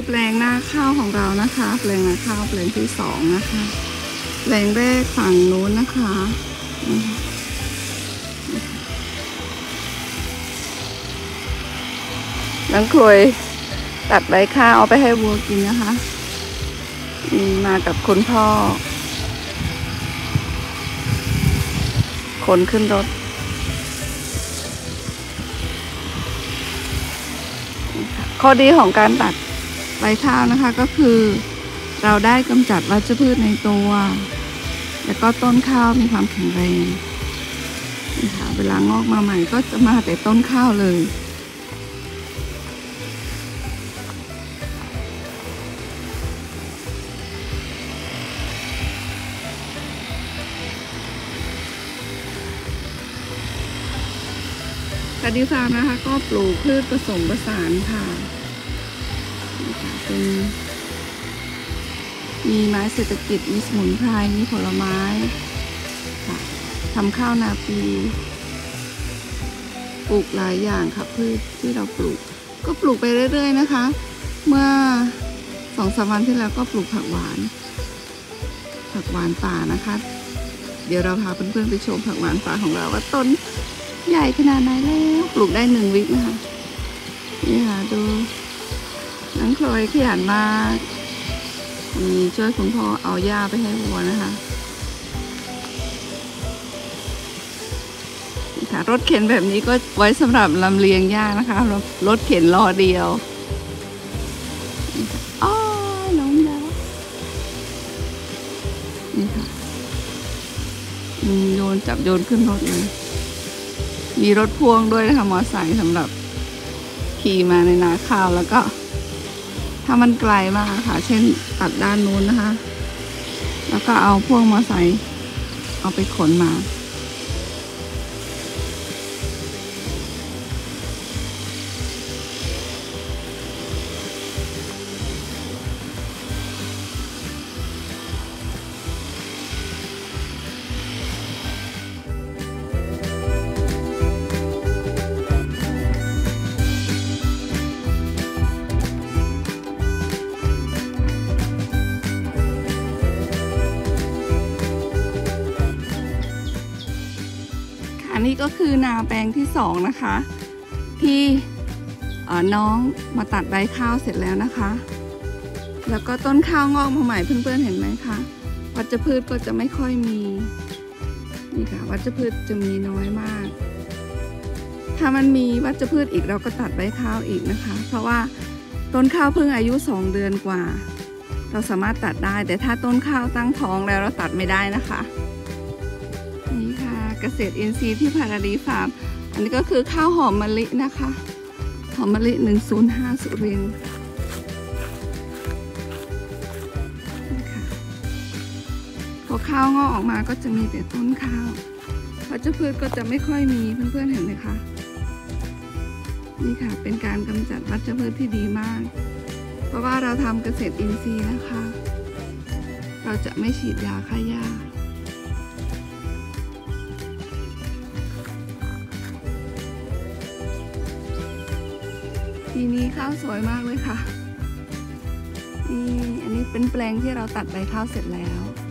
แปลงหน้าข้าวของเรานะคะแปลงนาข้าวแปลงที่สองนะคะแปลงแรกฝั่งนู้นนะคะน้องครุยตัดใบข้าวเอาไปให้วัวกินนะคะมากับคุณพ่อขนขึ้นรถข้อดีของการตัดใบข้าวนะคะก็คือเราได้กำจัดวัชพืชในตัวแล้วก็ต้นข้าวมีความแข็งแรงนะคะเวลางอกมาใหม่ก็จะมาแต่ต้นข้าวเลยคาดิฟาร์มนะคะก็ปลูกพืชผสมผสานค่ะเป็นมีไม้เศรษฐกิจมีสมุนไพรมีผลไม้ค่ะทำข้าวนาปีปลูกหลายอย่างค่ะพืชที่เราปลูกก็ปลูกไปเรื่อยๆนะคะเมื่อ2-3 วันที่แล้วก็ปลูกผักหวานป่านะคะเดี๋ยวเราพาเพื่อนๆไปชมผักหวานป่าของเราว่าต้นใหญ่ขนาดไหนแล้วปลูกได้1 วิคนะคะนี่ค่ะดูน้องคลอยขยันมากช่วยคุณพ่อเอาหญ้าไปให้วัวนะคะค่ะรถเข็นแบบนี้ก็ไว้สำหรับลำเลียงหญ้านะคะรถเข็นล้อเดียวอ๋อล้มแล้วนี่ค่ะจับโยนขึ้นรถเลยมีรถพ่วงด้วยนะคะมอไซค์สำหรับขี่มาในนาข้าวแล้วก็ถ้ามันไกลมากค่ะเช่นตัดด้านนู้นนะคะแล้วก็เอาพ่วงมอไซค์เอาไปขนมาอันนี้ก็คือนาแปลงที่2นะคะที่น้องมาตัดใบข้าวเสร็จแล้วนะคะแล้วก็ต้นข้าวงอกมาใหม่เพื่อนๆเห็นไหมคะวัชพืชก็จะไม่ค่อยมีนี่ค่ะวัชพืชจะมีน้อยมากถ้ามันมีวัชพืชอีกเราก็ตัดใบข้าวอีกนะคะเพราะว่าต้นข้าวเพิ่งอายุ2 เดือนกว่าเราสามารถตัดได้แต่ถ้าต้นข้าวตั้งท้องแล้วเราตัดไม่ได้นะคะนี่ค่ะเกษตรอินทรีย์ที่พาราดีฟาร์มอันนี้ก็คือข้าวหอมมะลินะคะหอมมะลิ105สุรินทร์พอข้าวงอกออกมาก็จะมีแต่ต้นข้าววัชพืชก็จะไม่ค่อยมีเพื่อนๆเห็นไหมคะนี่ค่ะเป็นการกำจัดวัชพืชที่ดีมากเพราะว่าเราทำเกษตรอินทรีย์นะคะเราจะไม่ฉีดยาฆ่าหญ้าปีนี้ข้าวสวยมากเลยค่ะนี่อันนี้เป็นแปลงที่เราตัดใบข้าวเสร็จแล้ว